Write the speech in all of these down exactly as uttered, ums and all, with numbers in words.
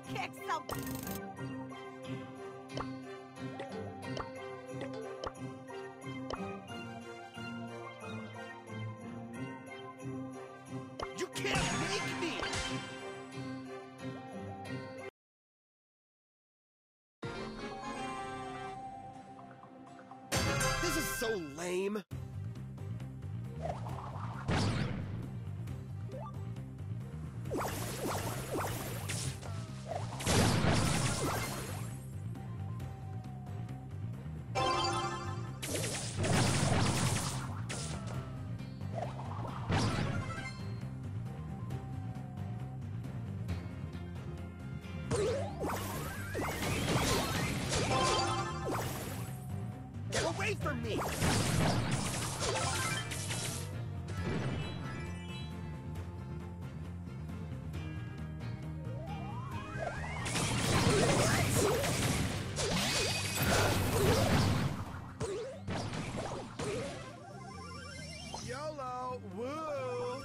kick some... You can't make me! This is so lame. Get away from me! YOLO! Woo!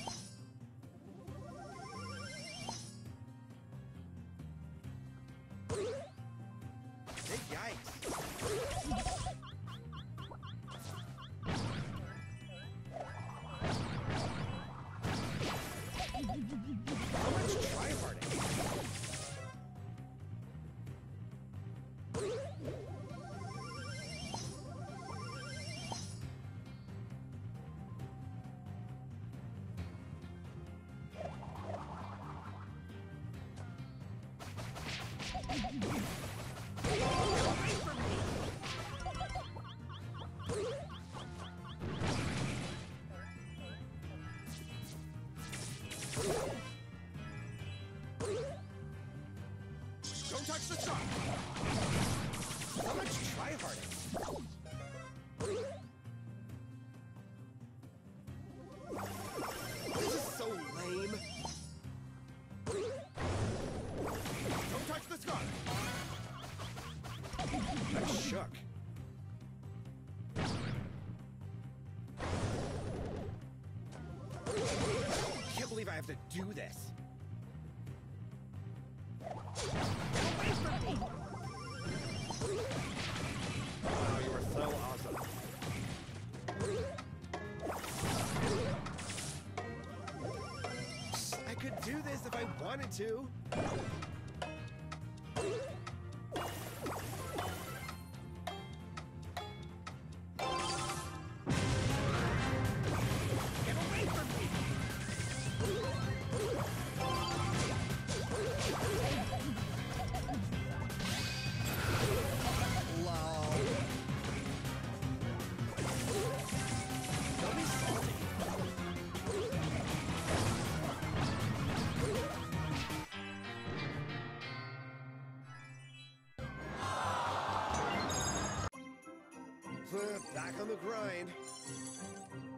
Big yikes! How much tryharding? Get away from me! Don't touch the shot! How much tryharding? This is so lame. Don't touch the scar! I'm shook. Can't believe I have to do this. Away from me! Wow, you are so awesome. I could do this if I wanted to. Get away from me! Lol. Don't be salty. Back on the grind.